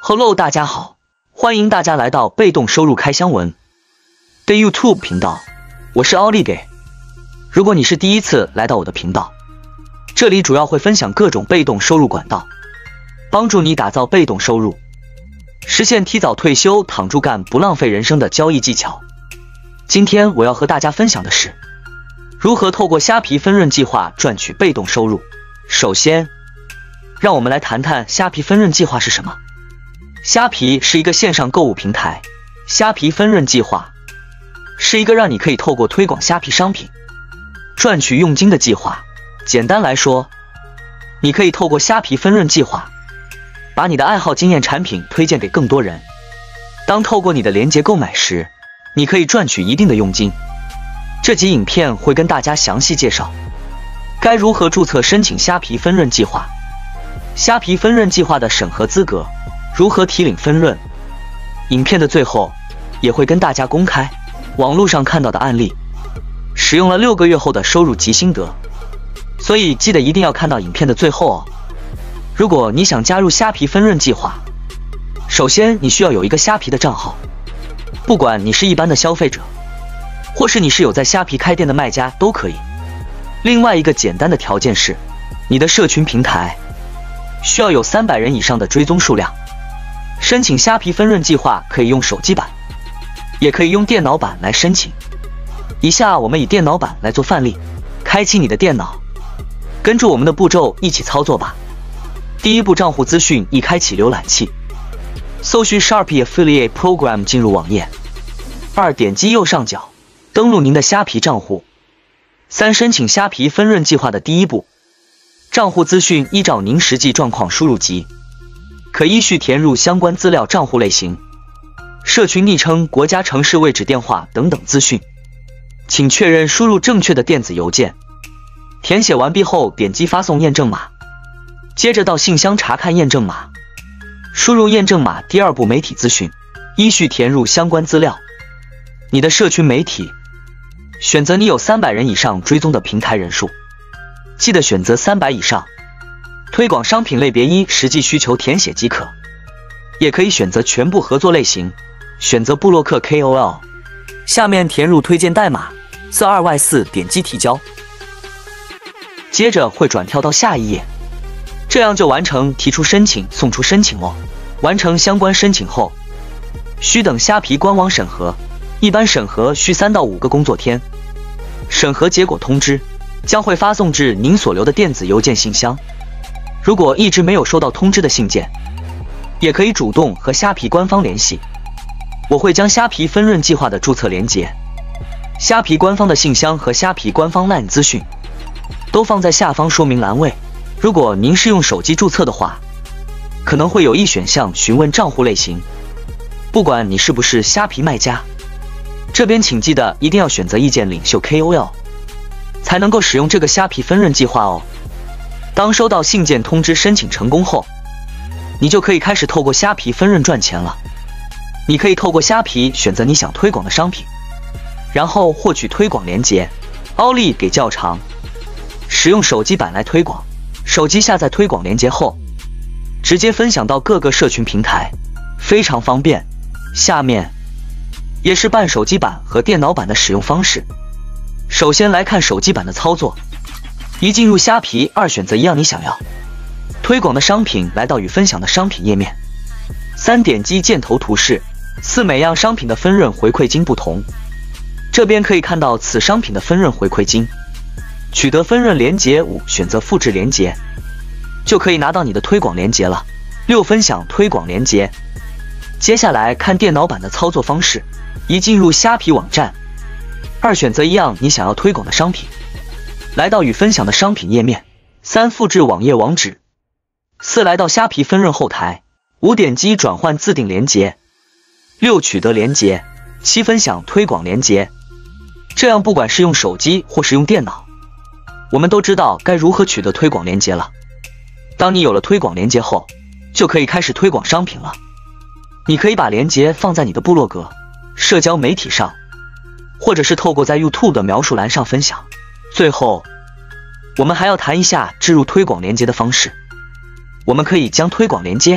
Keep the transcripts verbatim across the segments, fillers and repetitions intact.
Hello， 大家好，欢迎大家来到被动收入开箱文的 YouTube 频道，我是奥利给。如果你是第一次来到我的频道，这里主要会分享各种被动收入管道，帮助你打造被动收入，实现提早退休、躺住干不浪费人生的交易技巧。今天我要和大家分享的是，如何透过虾皮分润计划赚取被动收入。首先，让我们来谈谈虾皮分润计划是什么。虾皮是一个线上购物平台，虾皮分润计划是一个让你可以透过推广虾皮商品赚取佣金的计划。简单来说，你可以透过虾皮分润计划把你的爱好经验产品推荐给更多人，当透过你的链接购买时，你可以赚取一定的佣金。这集影片会跟大家详细介绍该如何注册申请虾皮分润计划，虾皮分润计划的审核资格，如何提领分润。影片的最后也会跟大家公开网络上看到的案例，使用了六个月后的收入及心得，所以记得一定要看到影片的最后哦。如果你想加入虾皮分润计划，首先你需要有一个虾皮的账号，不管你是一般的消费者，或是你是有在虾皮开店的卖家都可以。另外一个简单的条件是，你的社群平台需要有三百人以上的追踪数量。申请虾皮分润计划可以用手机版，也可以用电脑版来申请。以下我们以电脑版来做范例，开启你的电脑，跟着我们的步骤一起操作吧。第一步，账户资讯一开启浏览器，搜寻 Sharpie Affiliate Program 进入网页。二，点击右上角登录您的虾皮账户。三，申请虾皮分润计划的第一步，账户资讯依照您实际状况输入即可依序填入相关资料，账户类型、社群昵称、国家、城市、位置、电话等等资讯，请确认输入正确的电子邮件。填写完毕后，点击发送验证码，接着到信箱查看验证码，输入验证码。第二步，媒体资讯，依序填入相关资料。你的社群媒体，选择你有三百人以上追踪的平台人数，记得选择三百以上。推广商品类别依实际需求填写即可，也可以选择全部合作类型，选择部落客 K O L。 下面填入推荐代码 四二 Y 四， 点击提交，接着会转跳到下一页，这样就完成提出申请、送出申请哦。完成相关申请后，需等虾皮官网审核，一般审核需三到五个工作天，审核结果通知将会发送至您所留的电子邮件信箱。如果一直没有收到通知的信件，也可以主动和虾皮官方联系，我会将虾皮分润计划的注册连结、虾皮官方的信箱和虾皮官方 LINE 资讯都放在下方说明栏位。如果您是用手机注册的话，可能会有一选项询问账户类型，不管你是不是虾皮卖家，这边请记得一定要选择意见领袖 K O L 才能够使用这个虾皮分润计划哦。当收到信件通知申请成功后，你就可以开始透过虾皮分润赚钱了。你可以透过虾皮选择你想推广的商品，然后获取推广链接。奥利给较长，使用手机版来推广，手机下载推广链接后，直接分享到各个社群平台，非常方便。下面也是办手机版和电脑版的使用方式。首先来看手机版的操作。一进入虾皮，二选择一样你想要推广的商品，来到与分享的商品页面。三，点击箭头图示。四，每样商品的分润回馈金不同，这边可以看到此商品的分润回馈金。取得分润连结。五，选择复制连结，就可以拿到你的推广连结了。六，分享推广连结。接下来看电脑版的操作方式。一进入虾皮网站，二选择一样你想要推广的商品，来到与分享的商品页面。三，复制网页网址。四，来到虾皮分润后台。五，点击转换自定连结。六，取得连结。七，分享推广连结。这样不管是用手机或是用电脑，我们都知道该如何取得推广连结了。当你有了推广连结后，就可以开始推广商品了。你可以把连结放在你的部落格、社交媒体上，或者是透过在 YouTube 的描述栏上分享。最后，我们还要谈一下置入推广连结的方式。我们可以将推广连接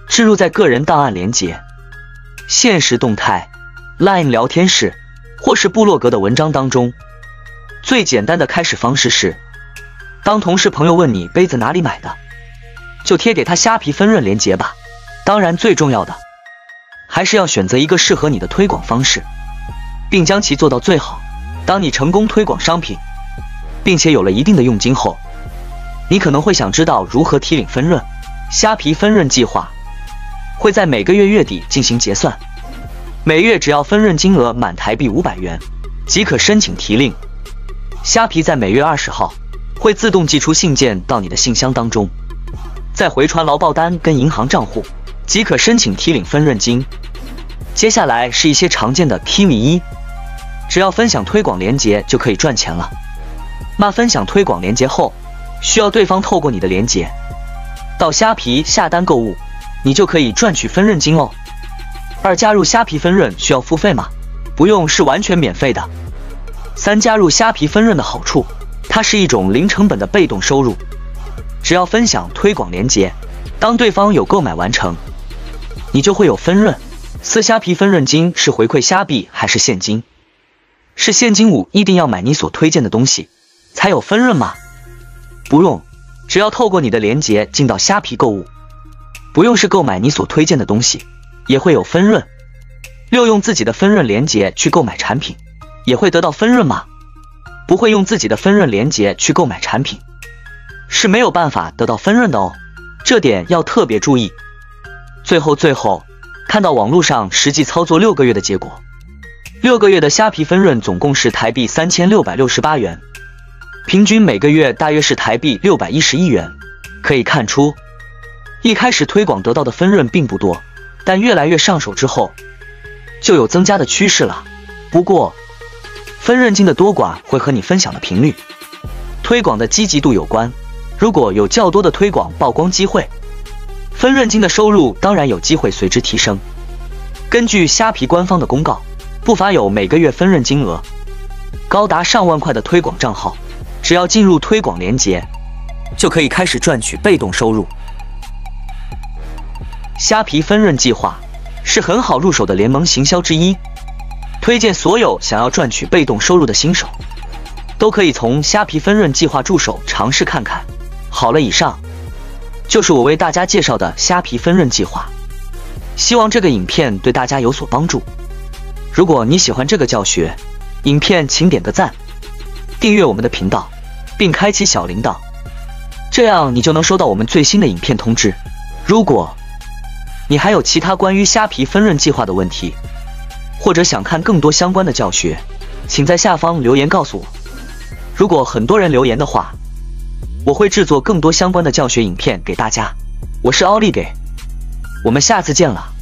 置入在个人档案连结、现实动态、Line 聊天室或是部落格的文章当中。最简单的开始方式是，当同事朋友问你杯子哪里买的，就贴给他虾皮分润连结吧。当然最重要的还是要选择一个适合你的推广方式，并将其做到最好。当你成功推广商品，并且有了一定的佣金后，你可能会想知道如何提领分润。虾皮分润计划会在每个月月底进行结算，每月只要分润金额满台币五百元即可申请提领。虾皮在每月二十号会自动寄出信件到你的信箱当中，再回传劳报单跟银行账户，即可申请提领分润金。接下来是一些常见的 K V 一，只要分享推广连结就可以赚钱了。那分享推广连结后，需要对方透过你的连结到虾皮下单购物，你就可以赚取分润金哦。二、加入虾皮分润需要付费吗？不用，是完全免费的。三、加入虾皮分润的好处，它是一种零成本的被动收入，只要分享推广连结，当对方有购买完成，你就会有分润。四、虾皮分润金是回馈虾币还是现金？是现金。五、一定要买你所推荐的东西才有分润吗？不用，只要透过你的连结进到虾皮购物，不用是购买你所推荐的东西，也会有分润。六、用自己的分润连结去购买产品，也会得到分润吗？不会用自己的分润连结去购买产品，是没有办法得到分润的哦，这点要特别注意。最后最后，看到网络上实际操作六个月的结果，六个月的虾皮分润总共是台币三千六百六十八元，平均每个月大约是台币六百一十一元。可以看出，一开始推广得到的分润并不多，但越来越上手之后，就有增加的趋势了。不过，分润金的多寡会和你分享的频率、推广的积极度有关。如果有较多的推广曝光机会，分润金的收入当然有机会随之提升。根据虾皮官方的公告，不乏有每个月分润金额高达上万块的推广账号，只要进入推广连结，就可以开始赚取被动收入。虾皮分润计划是很好入手的联盟行销之一，推荐所有想要赚取被动收入的新手都可以从虾皮分润计划入手尝试看看。好了，以上就是我为大家介绍的虾皮分润计划，希望这个影片对大家有所帮助。如果你喜欢这个教学影片，请点个赞，订阅我们的频道，并开启小铃铛，这样你就能收到我们最新的影片通知。如果你还有其他关于虾皮分润计划的问题，或者想看更多相关的教学，请在下方留言告诉我。如果很多人留言的话，我会制作更多相关的教学影片给大家。我是奥利给，我们下次见了。